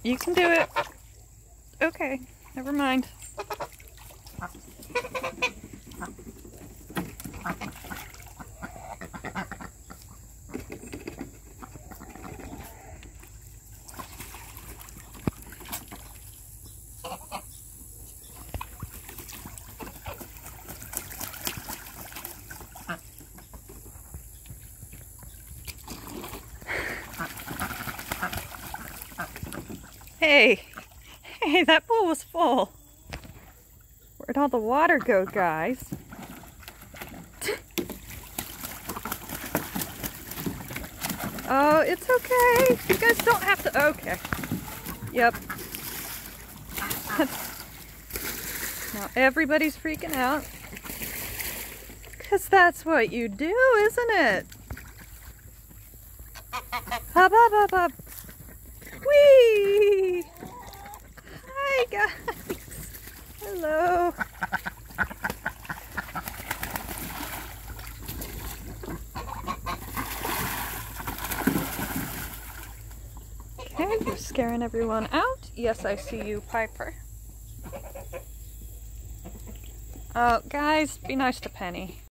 You can do it. Okay, never mind. Hey, that pool was full. Where'd all the water go, guys? Oh, it's okay. You guys don't have to. Okay. Yep. Now everybody's freaking out. Because that's what you do, isn't it? Hop, hop, hop, hop. Whee! Hi, guys. Hello. Okay, you're scaring everyone out. Yes, I see you, Piper. Oh, guys, be nice to Penny.